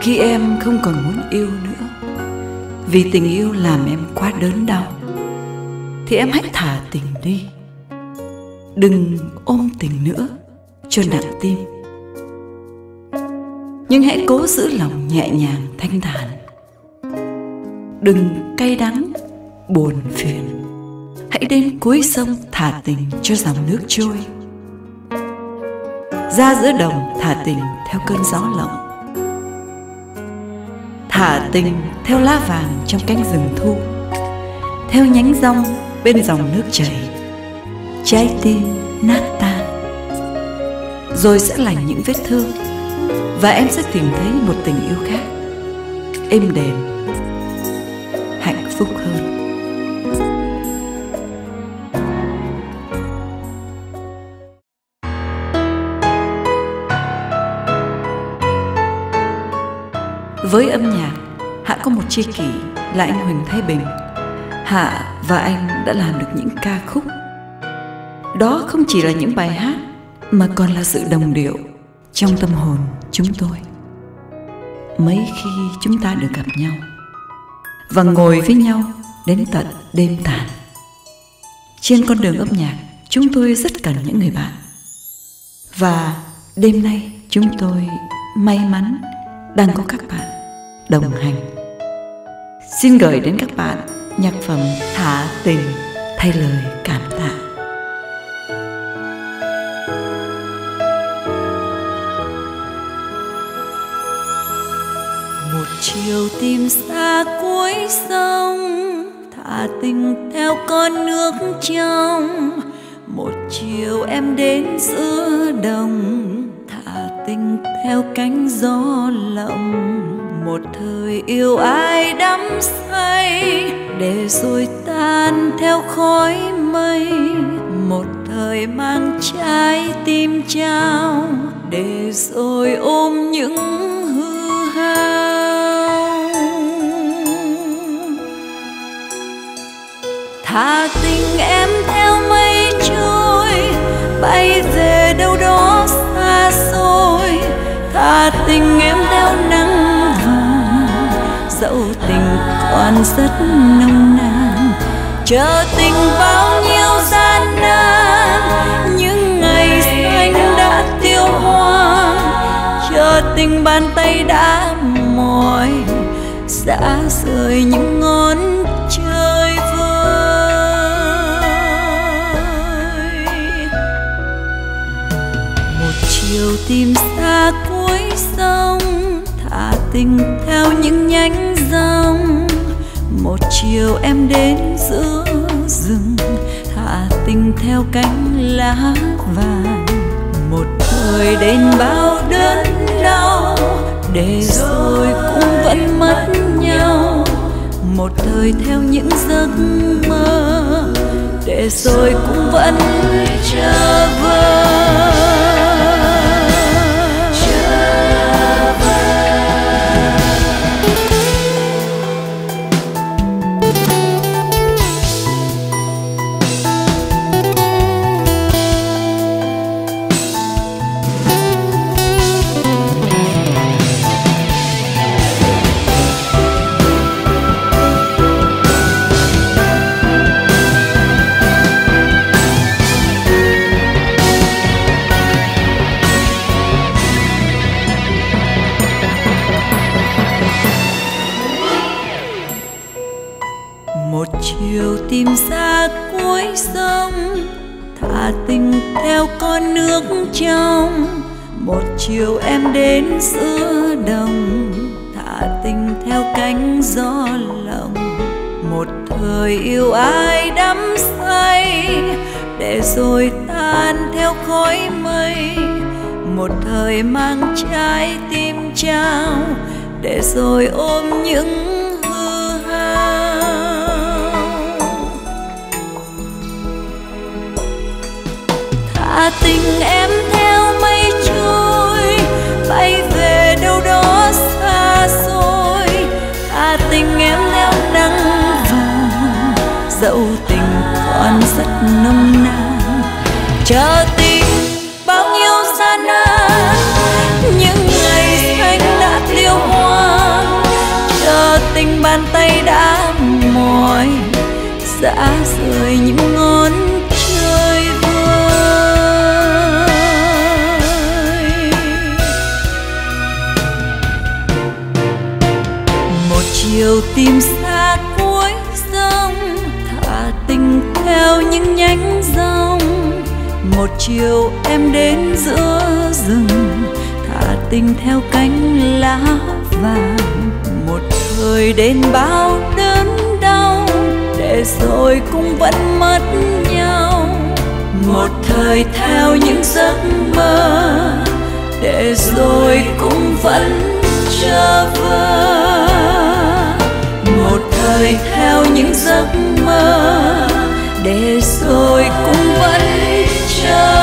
Khi em không còn muốn yêu nữa, vì tình yêu làm em quá đớn đau, thì em hãy thả tình đi. Đừng ôm tình nữa cho nặng tim, nhưng hãy cố giữ lòng nhẹ nhàng thanh thản. Đừng cay đắng, buồn phiền, hãy đến cuối sông thả tình cho dòng nước trôi. Ra giữa đồng thả tình theo cơn gió lộng, thả tình theo lá vàng trong cánh rừng thu, theo nhánh rong bên dòng nước chảy. Trái tim nát tan, rồi sẽ lành những vết thương, và em sẽ tìm thấy một tình yêu khác, êm đềm, hạnh phúc hơn. Với âm nhạc, Hạ có một tri kỷ là anh Huỳnh Thái Bình. Hạ và anh đã làm được những ca khúc. Đó không chỉ là những bài hát, mà còn là sự đồng điệu trong tâm hồn chúng tôi. Mấy khi chúng ta được gặp nhau và ngồi với nhau đến tận đêm tàn. Trên con đường âm nhạc, chúng tôi rất cần những người bạn. Và đêm nay chúng tôi may mắn đang có các bạn đồng hành. Xin gửi đến các bạn nhạc phẩm Thả Tình thay lời cảm tạ. Một chiều tìm xa cuối sông, thả tình theo con nước trong. Một chiều em đến giữa đồng, thả tình theo cánh gió lộng. Một thời yêu ai đắm say, để rồi tan theo khói mây. Một thời mang trái tim trao, để rồi ôm những hư hao. Thả tình em theo mây trôi, bay về đâu đó xa xôi. Thả tình em theo nắng vàng, dẫu tình còn rất nồng nàn. Chờ tình bao nhiêu gian nan, những ngày xanh đã tiêu hoang. Chờ tình bàn tay đã mỏi, rã rời những ngón trời vơi. Một chiều tìm xa cuối sông, thả tình theo những nhánh rong. Một chiều em đến giữa rừng, thả tình theo cánh lá vàng. Một thời đến bao đớn đau, để rồi cũng vẫn mất nhau. Một thời theo những giấc mơ, để rồi cũng vẫn trở về. Một chiều tìm xa cuối sông, thả tình theo con nước trong. Một chiều em đến giữa đồng, thả tình theo cánh gió lộng. Một thời yêu ai đắm say, để rồi tan theo khói mây. Một thời mang trái tim trao, để rồi ôm những hư hao. Thả tình em theo mây trôi, bay về đâu đó xa xôi. Thả tình em theo nắng vàng, dẫu tình còn rất nồng nàn. Chờ tình bao nhiêu gian nan, những ngày xanh đã tiêu hóa. bàn tay đã mỏi, rã rời những ngón chơi vơi. Một chiều tìm xa cuối sông, thả tình theo những nhánh rong. Một chiều em đến giữa rừng, thả tình theo cánh lá vàng. Một thời đến bao đớn đau, để rồi cũng vẫn mất nhau. Một thời theo những giấc mơ, để rồi cũng vẫn trở vơ. Một thời theo những giấc mơ, để rồi cũng vẫn trở